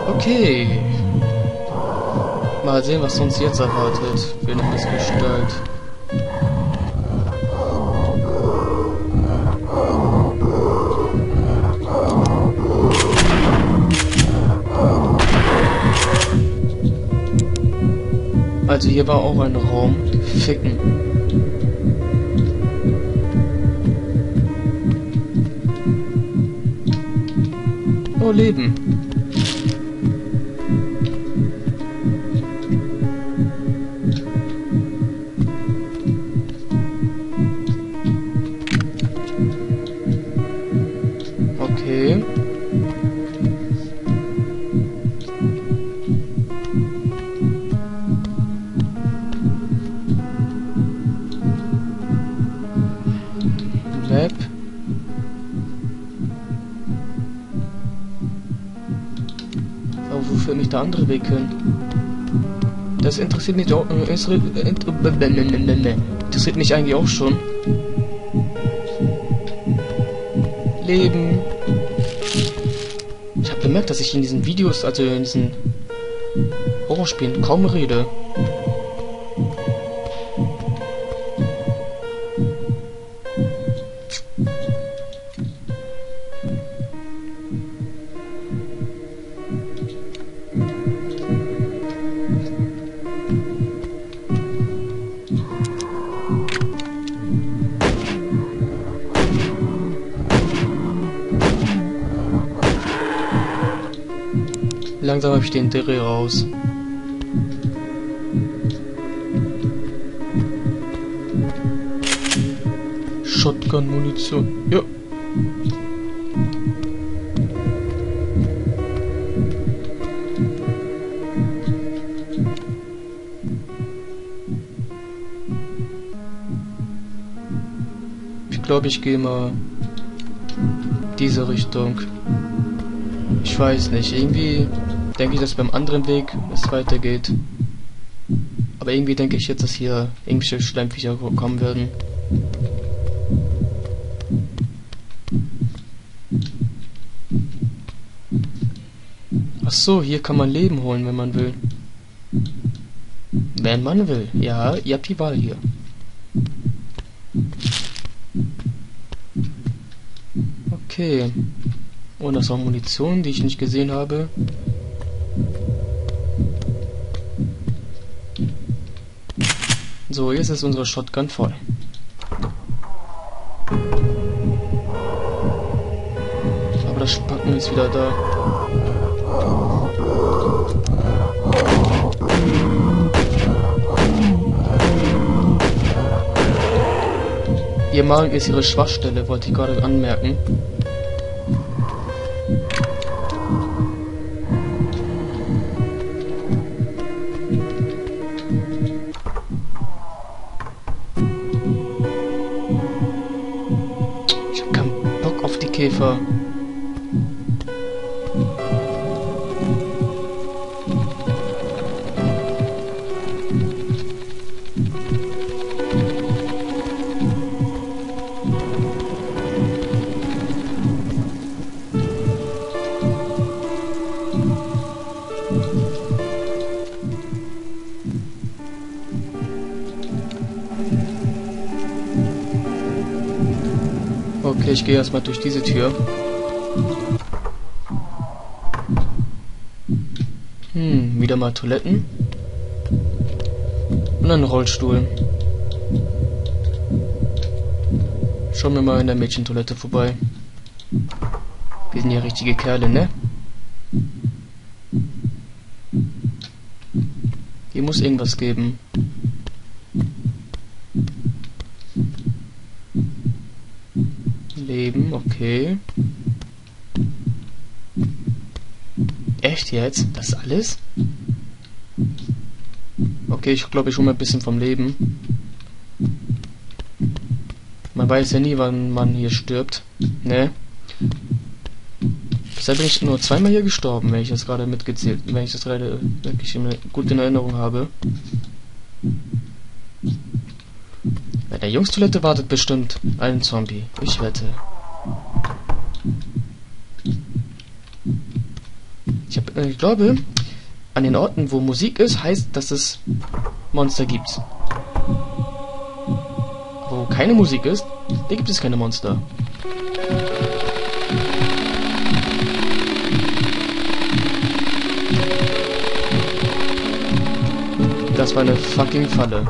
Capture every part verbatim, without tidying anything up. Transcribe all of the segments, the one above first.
Okay. Mal sehen, was uns jetzt erwartet. Wir nehmen das Gestalt. Also hier war auch ein Raum. Ficken. Oh, Leben. Okay. Map. Aber wo führt mich der andere Weg hin? Das interessiert mich auch. Äh, interessiert mich eigentlich auch schon. Leben. Ich habe bemerkt, dass ich in diesen Videos, also in diesen Horrorspielen, kaum rede. Langsam habe ich den Dreh raus. Shotgun-Munition. Ja. Ich glaube, ich gehe mal diese Richtung. Ich weiß nicht, irgendwie denke ich, dass beim anderen Weg es weitergeht. Aber irgendwie denke ich jetzt, dass hier irgendwelche Schleimviecher kommen werden. Ach so, hier kann man Leben holen, wenn man will. Wenn man will. Ja, ihr habt die Wahl hier. Okay. Und das ist auch Munition, die ich nicht gesehen habe. So, jetzt ist unsere Shotgun voll. Aber das Spacken ist wieder da. Ihr Magen ist ihre Schwachstelle, wollte ich gerade anmerken. Käfer. Okay, ich gehe erstmal durch diese Tür. Hm, wieder mal Toiletten. Und ein Rollstuhl. Schauen wir mal in der Mädchentoilette vorbei. Wir sind ja richtige Kerle, ne? Hier muss irgendwas geben. Leben, okay. Echt jetzt? Das alles? Okay, ich glaube, ich hole mir ein bisschen vom Leben. Man weiß ja nie, wann man hier stirbt. Ne? Bisher bin ich nur zweimal hier gestorben, wenn ich das gerade mitgezählt, wenn ich das gerade wirklich gut in Erinnerung habe. Bei der Jungstoilette wartet bestimmt ein Zombie. Ich wette. Ich habe äh, ich glaube, an den Orten, wo Musik ist, heißt, dass es Monster gibt. Wo keine Musik ist, da gibt es keine Monster. Das war eine fucking Falle.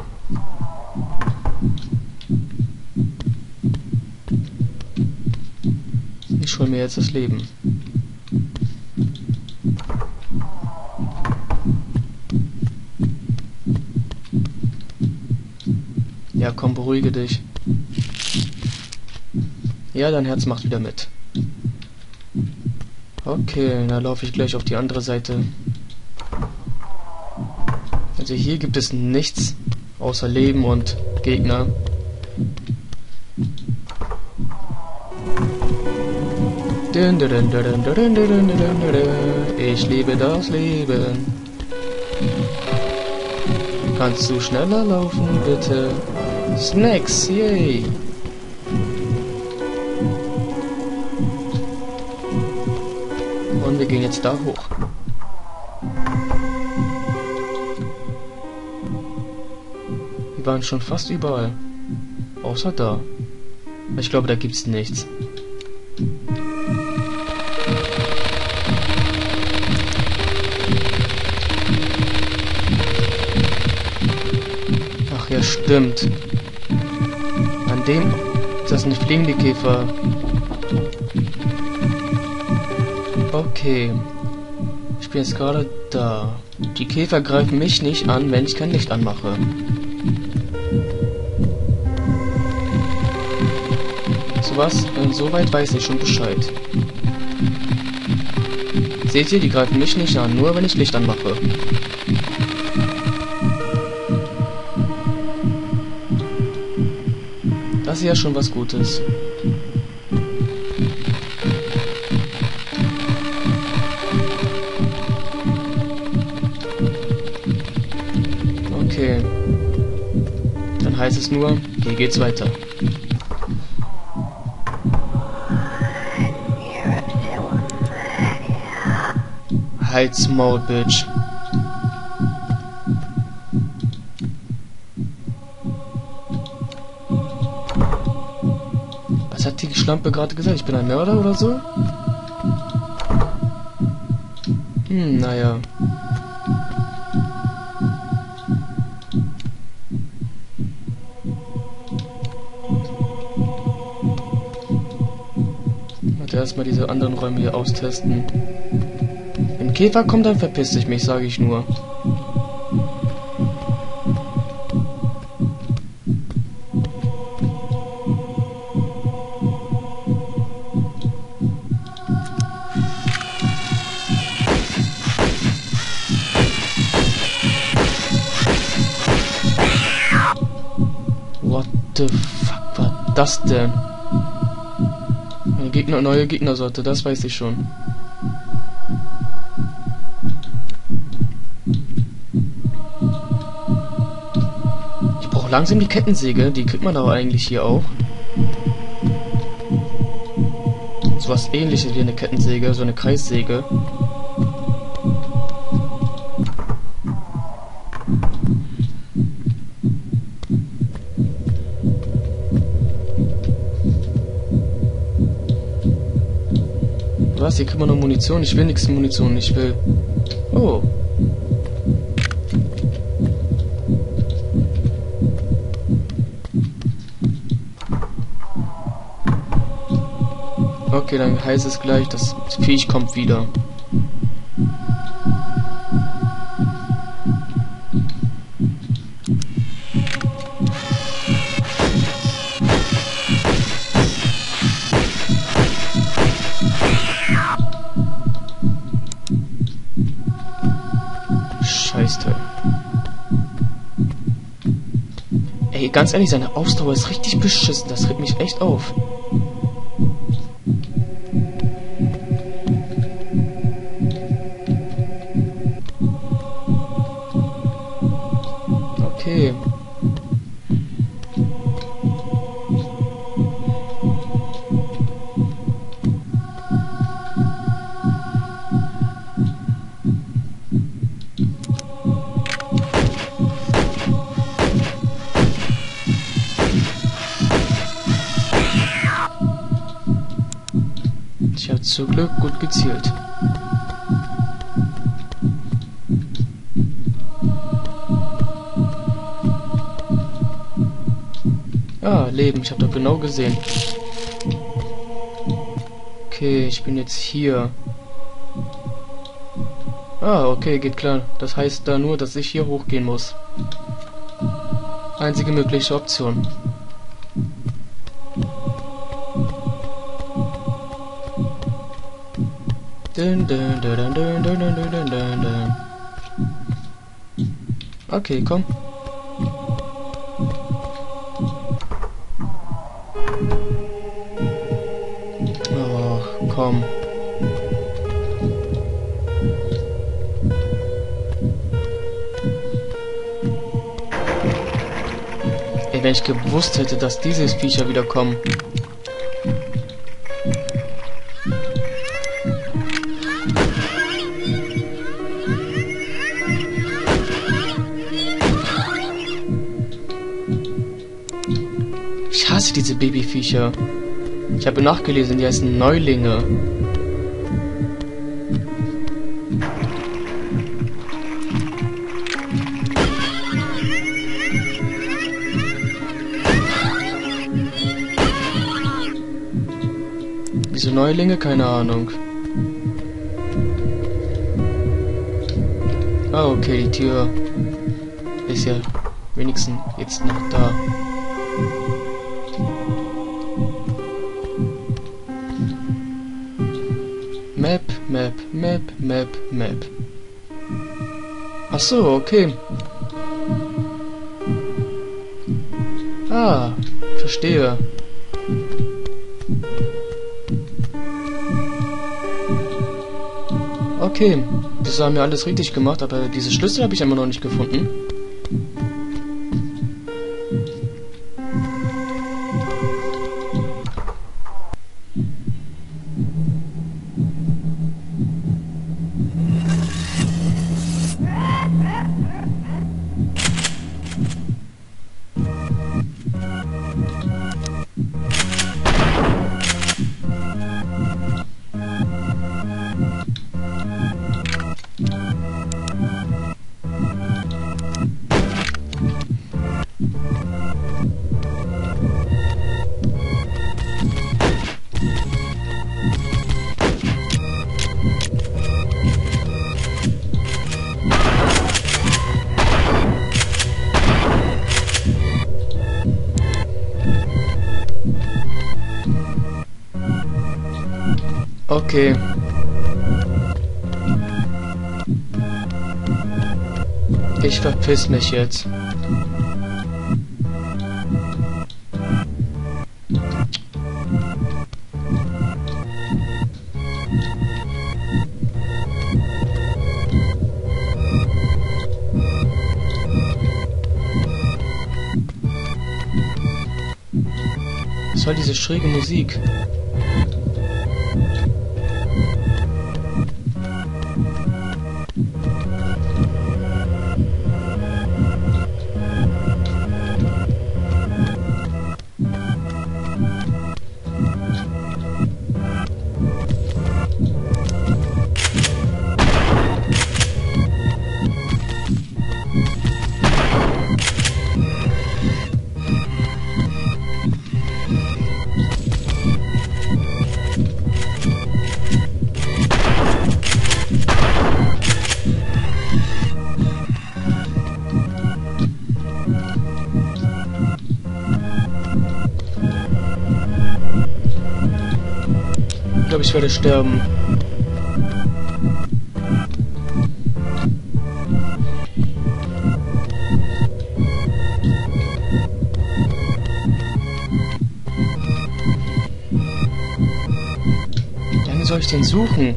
Ich hol mir jetzt das Leben. Ja, komm, beruhige dich. Ja, dein Herz macht wieder mit. Okay, dann laufe ich gleich auf die andere Seite. Also hier gibt es nichts außer Leben und Gegner. Ich liebe das Leben. Kannst du schneller laufen, bitte? Snacks, yay! Und wir gehen jetzt da hoch. Wir waren schon fast überall. Außer da. Ich glaube, da gibt's nichts. Ach ja, stimmt. An dem... Ist das ein fliegende Käfer? Okay. Ich bin jetzt gerade da. Die Käfer greifen mich nicht an, wenn ich kein Licht anmache. So was, soweit weiß ich schon Bescheid. Seht ihr, die greifen mich nicht an, nur wenn ich Licht anmache. Das ist ja schon was Gutes. Okay. Dann heißt es nur, hier geht's weiter. Halt's Maul, Bitch. Was hat die Schlampe gerade gesagt? Ich bin ein Mörder oder so? Hm, naja. Warte, erstmal diese anderen Räume hier austesten. Wenn Käfer kommt, dann verpiss ich mich, sage ich nur. What the fuck war das denn? Eine Gegner, neue Gegnersorte, das weiß ich schon. Ich brauche langsam die Kettensäge, die kriegt man aber eigentlich hier auch. So was ähnliches wie eine Kettensäge, so eine Kreissäge. Was? Hier kriegt man nur Munition? Ich will nichts Munition, ich will... Oh. Okay, dann heißt es gleich, das Viech kommt wieder. Scheißteil. Ey, ganz ehrlich, seine Ausdauer ist richtig beschissen. Das regt mich echt auf. Okay. Zum Glück gut gezielt. Ah, Leben, ich habe doch genau gesehen. Okay, ich bin jetzt hier. Ah, okay, geht klar. Das heißt da nur, dass ich hier hochgehen muss. Einzige mögliche Option. Dun, dun, dun, dun, dun, dun, dun, dun, dun. Okay, komm. Oh, komm. Ey, wenn ich gewusst hätte, dass dieses Viecher wieder kommen. Ich hasse diese Babyviecher. Ich habe nachgelesen, die heißen Neulinge. Wieso Neulinge? Keine Ahnung. Ah, okay, die Tür ist ja wenigstens jetzt noch da. Map, Map, Map, Map, Map. Ach so, okay. Ah, verstehe. Okay, das haben wir alles richtig gemacht, aber diese Schlüssel habe ich immer noch nicht gefunden. Okay. Ich verpiss mich jetzt. Was soll diese schräge Musik? Ich glaube, ich werde sterben. Wie lange soll ich den suchen?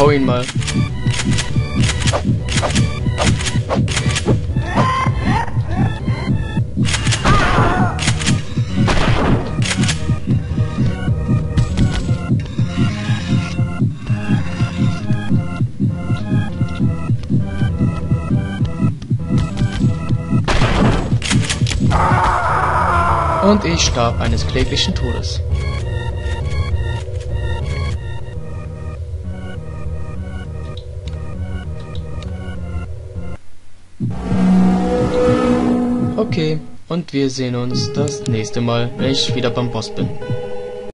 hau ihn mal. Und ich starb eines kläglichen Todes. Okay, und wir sehen uns das nächste Mal, wenn ich wieder beim Boss bin.